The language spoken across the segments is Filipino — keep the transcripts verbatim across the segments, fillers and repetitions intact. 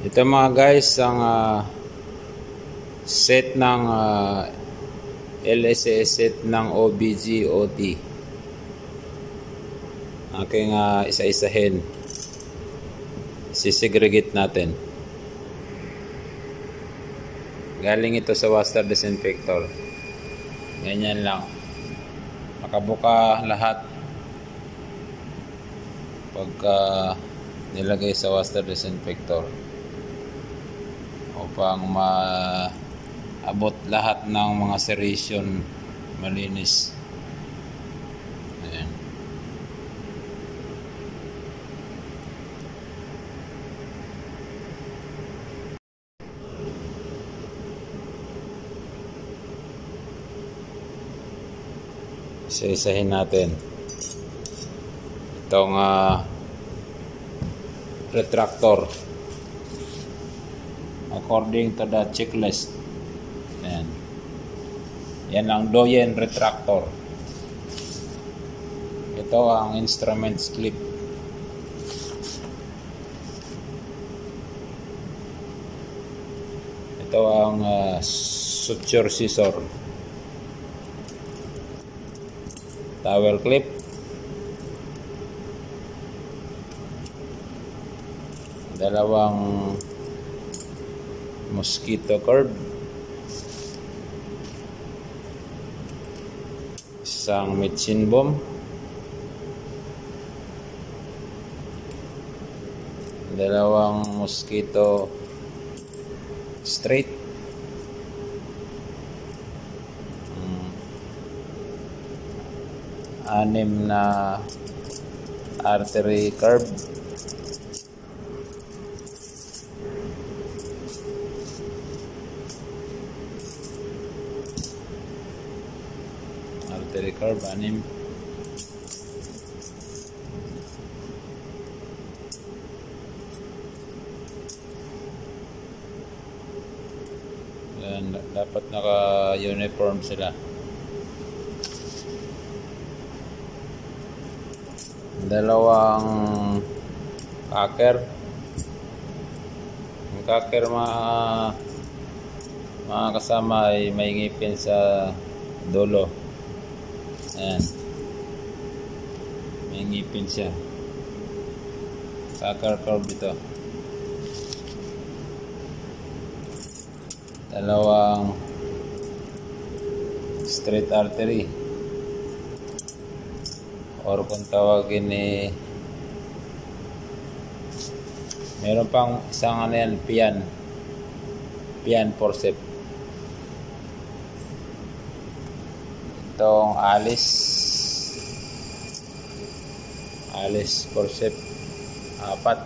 Ito mga guys, ang uh, set ng uh, L S A set ng O B G O T. Aking uh, isa-isahin. Sisegregate natin. Galing ito sa water disinfector. Ganyan lang. Makabuka lahat pagka nilagay sa water disinfector upang maabot lahat ng mga serration malinis. Ayan. Isa-isahin natin itong uh, retractor according to the checklist. Ayan. Yan ang Doyen retractor. Ito ang instruments clip. Ito ang uh, suture scissor. Towel clip. Dalawang mosquito curb. Isang machine bomb. Dalawang mosquito straight. um, Anim na artery curb. Artery curb, anim. Yan, dapat naka-uniform sila. Dalawang cacker. Ang cacker mga mga kasama ay may ngipin sa dulo. Ayan. May ngipin siya. Cacker curve ito. Dalawang straight artery, or kung tawagin ni meron pang isang ano yan, pian pian forceps. Itong alis alis forceps, apat.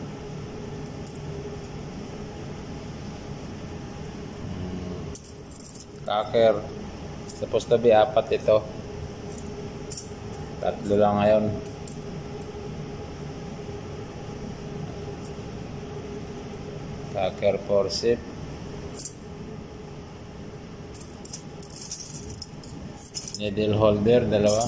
hmm. Cacker supposed to be apat ito. Tatlo lang ngayon. Cacker forceps. Needle holder, dalawa.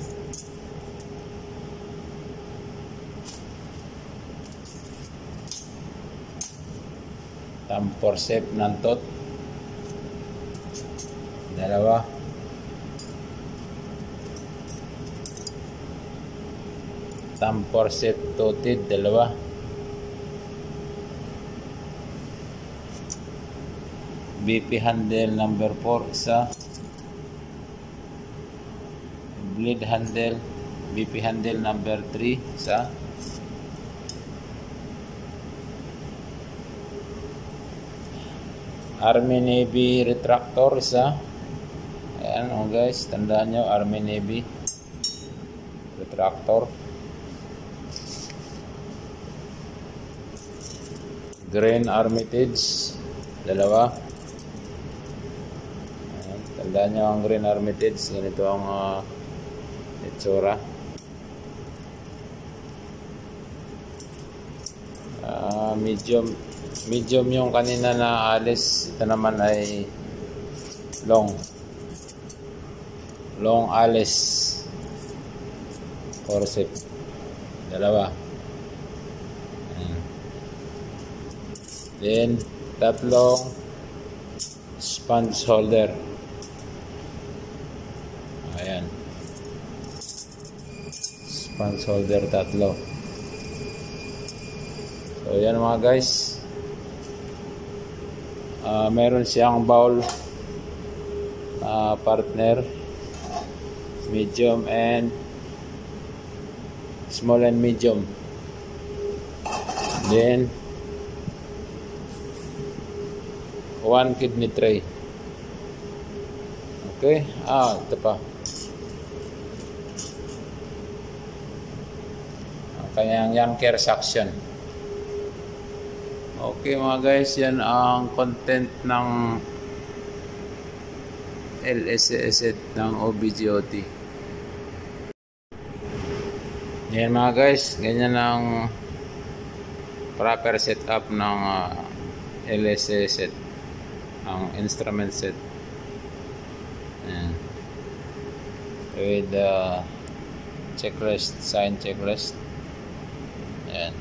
Thumb forceps ng tot, dalawa. Thumb forceps toted, dalawa. B P handle number four, isa. Bleed handle, B P handle number three, isa. Army Navy retractor, isa. Ayan o oh guys, tandaan nyo, Army Navy retractor. Green Armitage, dalawa. Ayan, tandaan nyo ang green Armitage. Ganito ang uh, itsura. Uh, medium medium yung kanina na alis. Ito naman ay long long alis forceps, dalawa. Ayan. Then, tatlong sponge holder. Ayan. Sponge holder tatlo. So, yan mga guys. Uh, meron siyang bowl uh, partner, medium and small and medium. Then, one kidney tray. Okay. Ah, ito pa. Kanyang yung care section. Okay mga guys, yan ang content ng L S A set ng O B G O T. Yan mga guys, ganyan ang proper setup ng uh, L S A set, ang instrument set. Ayan. With the uh, checklist, sign checklist. Ayan.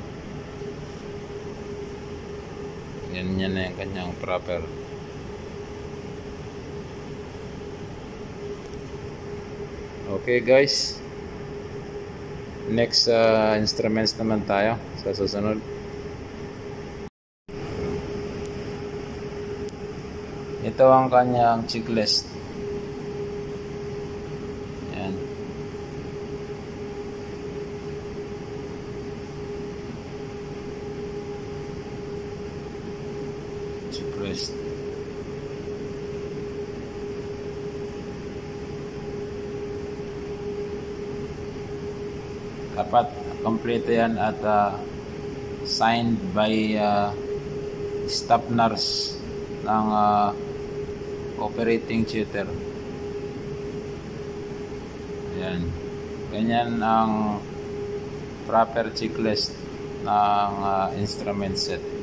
Ganyan na yung kanyang proper. Okay guys, next uh, instruments naman tayo sa susunod. Ito ang kanyang checklist. Ayan. Checklist. Dapat kompleto yan at uh, signed by uh, staff nurse ng uh, operating theater. Ayan. Ganyan ang proper checklist ng uh, instrument set.